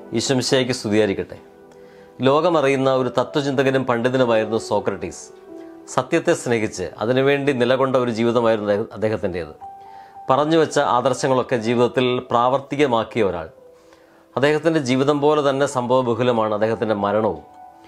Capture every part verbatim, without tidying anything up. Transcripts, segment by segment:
ഈശ്വമിശിഹായ്ക്ക് സ്തുതിയായിരിക്കട്ടെ. ലോകമറിയുന്ന ഒരു തത്വചിന്തകനും പണ്ഡിതനുമായിരുന്നു സോക്രട്ടീസ്. സത്യത്തെ സ്നേഹിച്ച് അതിനുവേണ്ടി നിലകൊണ്ട ഒരു ജീവിതമായിരുന്നു അദ്ദേഹത്തിൻ്റേത്. പറഞ്ഞു വെച്ച ആദർശങ്ങളൊക്കെ ജീവിതത്തിൽ പ്രാവർത്തികമാക്കിയ ഒരാൾ. അദ്ദേഹത്തിൻ്റെ ജീവിതം പോലെ തന്നെ സംഭവബഹുലമാണ് അദ്ദേഹത്തിൻ്റെ മരണവും.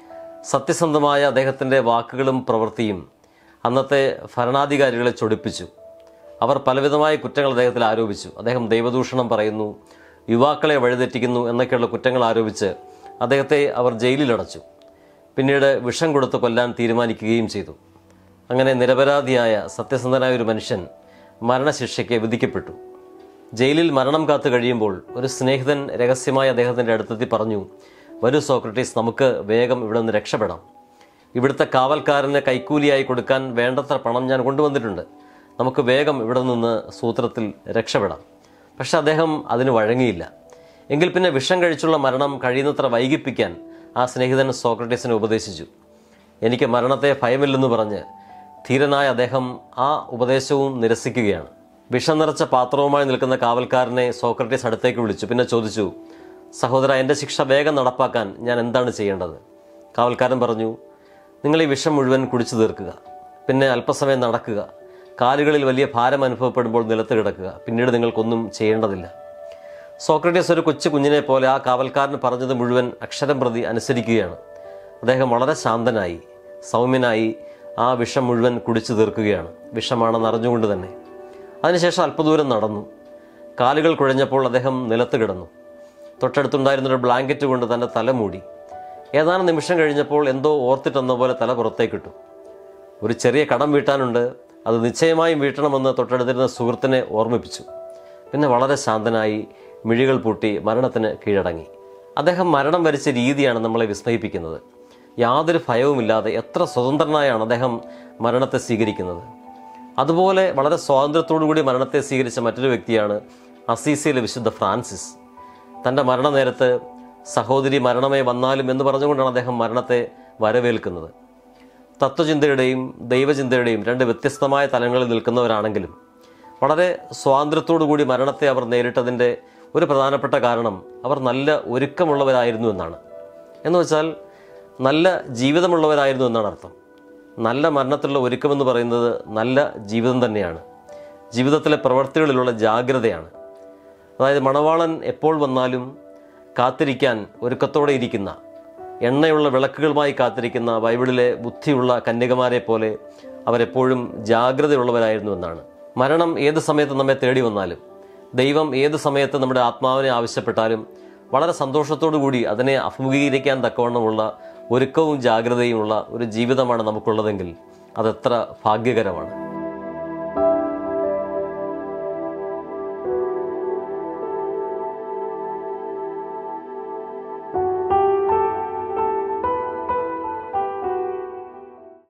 സത്യസന്ധമായ അദ്ദേഹത്തിൻ്റെ വാക്കുകളും പ്രവൃത്തിയും അന്നത്തെ ഭരണാധികാരികളെ ചൊടിപ്പിച്ചു. അവർ പലവിധമായ കുറ്റങ്ങൾ അദ്ദേഹത്തിൽ ആരോപിച്ചു. അദ്ദേഹം ദൈവദൂഷണം പറയുന്നു, യുവാക്കളെ വഴിതെറ്റിക്കുന്നു എന്നൊക്കെയുള്ള കുറ്റങ്ങൾ ആരോപിച്ച് അദ്ദേഹത്തെ അവർ ജയിലിലടച്ചു. പിന്നീട് വിഷം കൊടുത്ത് കൊല്ലാൻ തീരുമാനിക്കുകയും ചെയ്തു. അങ്ങനെ നിരപരാധിയായ സത്യസന്ധനായ ഒരു മനുഷ്യൻ മരണശിക്ഷയ്ക്ക് വിധിക്കപ്പെട്ടു. ജയിലിൽ മരണം കാത്തു കഴിയുമ്പോൾ ഒരു സ്നേഹിതൻ രഹസ്യമായി അദ്ദേഹത്തിൻ്റെ അടുത്തെത്തി പറഞ്ഞു, വരൂ സോക്രട്ടീസ്, നമുക്ക് വേഗം ഇവിടെ നിന്ന് രക്ഷപ്പെടാം. ഇവിടുത്തെ കാവൽക്കാരന് കൈക്കൂലിയായി കൊടുക്കാൻ വേണ്ടത്ര പണം ഞാൻ കൊണ്ടുവന്നിട്ടുണ്ട്. നമുക്ക് വേഗം ഇവിടെ നിന്ന് സൂത്രത്തിൽ രക്ഷപ്പെടാം. പക്ഷെ അദ്ദേഹം അതിന് വഴങ്ങിയില്ല. എങ്കിൽ പിന്നെ വിഷം കഴിച്ചുള്ള മരണം കഴിയുന്നത്ര വൈകിപ്പിക്കാൻ ആ സ്നേഹിതൻ സോക്രട്ടീസിനെ ഉപദേശിച്ചു. എനിക്ക് മരണത്തെ ഭയമില്ലെന്ന് പറഞ്ഞ് ധീരനായ അദ്ദേഹം ആ ഉപദേശവും നിരസിക്കുകയാണ്. വിഷം നിറച്ച പാത്രവുമായി നിൽക്കുന്ന കാവൽക്കാരനെ സോക്രട്ടീസ് അടുത്തേക്ക് വിളിച്ചു. പിന്നെ ചോദിച്ചു, സഹോദര, എൻ്റെ ശിക്ഷ വേഗം നടപ്പാക്കാൻ ഞാൻ എന്താണ് ചെയ്യേണ്ടത്? കാവൽക്കാരൻ പറഞ്ഞു, നിങ്ങൾ ഈ വിഷം മുഴുവൻ കുടിച്ചു തീർക്കുക, പിന്നെ അല്പസമയം നടക്കുക, കാലുകളിൽ വലിയ ഭാരം അനുഭവപ്പെടുമ്പോൾ നിലത്ത് കിടക്കുക, പിന്നീട് നിങ്ങൾക്കൊന്നും ചെയ്യേണ്ടതില്ല. സോക്രട്ടീസ് ഒരു കൊച്ചു കുഞ്ഞിനെ പോലെ ആ കാവൽക്കാരൻ പറഞ്ഞത് മുഴുവൻ അക്ഷരം പ്രതി അനുസരിക്കുകയാണ്. അദ്ദേഹം വളരെ ശാന്തനായി സൗമ്യനായി ആ വിഷം മുഴുവൻ കുടിച്ചു തീർക്കുകയാണ്, വിഷമാണെന്ന് അറിഞ്ഞുകൊണ്ട് തന്നെ. അതിനുശേഷം അല്പദൂരം നടന്നു. കാലുകൾ കുഴഞ്ഞപ്പോൾ അദ്ദേഹം നിലത്ത് കിടന്നു. തൊട്ടടുത്തുണ്ടായിരുന്നൊരു ബ്ലാങ്കറ്റ് കൊണ്ട് തൻ്റെ തല മൂടി. ഏതാനും നിമിഷം കഴിഞ്ഞപ്പോൾ എന്തോ ഓർത്തിട്ടെന്ന പോലെ തല പുറത്തേക്കിട്ടു. ഒരു ചെറിയ കടം വീട്ടാനുണ്ട്, അത് നിശ്ചയമായും വീട്ടണമെന്ന് തൊട്ടടുത്തിരുന്ന സുഹൃത്തിനെ ഓർമ്മിപ്പിച്ചു. പിന്നെ വളരെ ശാന്തനായി മിഴികൾ പൂട്ടി മരണത്തിന് കീഴടങ്ങി. അദ്ദേഹം മരണം വരിച്ച രീതിയാണ് നമ്മളെ വിസ്മയിപ്പിക്കുന്നത്. യാതൊരു ഭയവുമില്ലാതെ എത്ര സ്വതന്ത്രനായാണ് അദ്ദേഹം മരണത്തെ സ്വീകരിക്കുന്നത്. അതുപോലെ വളരെ സ്വാതന്ത്ര്യത്തോടുകൂടി മരണത്തെ സ്വീകരിച്ച മറ്റൊരു വ്യക്തിയാണ് അസീസിയിലെ വിശുദ്ധ ഫ്രാൻസിസ്. തൻ്റെ മരണനേരത്ത് സഹോദരി മരണമേ വന്നാലും എന്ന് പറഞ്ഞുകൊണ്ടാണ് അദ്ദേഹം മരണത്തെ വരവേൽക്കുന്നത്. തത്വചിന്തയുടെയും ദൈവചിന്തയുടെയും രണ്ട് വ്യത്യസ്തമായ തലങ്ങളിൽ നിൽക്കുന്നവരാണെങ്കിലും വളരെ സ്വാതന്ത്ര്യത്തോടുകൂടി മരണത്തെ അവർ നേരിട്ടതിൻ്റെ ഒരു പ്രധാനപ്പെട്ട കാരണം അവർ നല്ല ഒരുക്കമുള്ളവരായിരുന്നു എന്നാണ്. എന്ന് വെച്ചാൽ നല്ല ജീവിതമുള്ളവരായിരുന്നു എന്നാണ് അർത്ഥം. നല്ല മരണത്തിലുള്ള ഒരുക്കമെന്ന് പറയുന്നത് നല്ല ജീവിതം തന്നെയാണ്. ജീവിതത്തിലെ പ്രവൃത്തികളിലുള്ള ജാഗ്രതയാണ്. അതായത് മണവാളൻ എപ്പോൾ വന്നാലും കാത്തിരിക്കാൻ ഒരുക്കത്തോടെ ഇരിക്കുന്ന, എണ്ണയുള്ള വിളക്കുകളുമായി കാത്തിരിക്കുന്ന ബൈബിളിലെ ബുദ്ധിയുള്ള കന്യകമാരെ പോലെ അവരെപ്പോഴും ജാഗ്രതയുള്ളവരായിരുന്നു എന്നാണ്. മരണം ഏത് സമയത്ത് നമ്മെ തേടി വന്നാലും, ദൈവം ഏത് സമയത്ത് നമ്മുടെ ആത്മാവിനെ ആവശ്യപ്പെട്ടാലും വളരെ സന്തോഷത്തോടു കൂടി അതിനെ അഭിമുഖീകരിക്കാൻ തക്കവണ്ണമുള്ള ഒരുക്കവും ജാഗ്രതയുമുള്ള ഒരു ജീവിതമാണ് നമുക്കുള്ളതെങ്കിൽ അതെത്ര ഭാഗ്യകരമാണ്.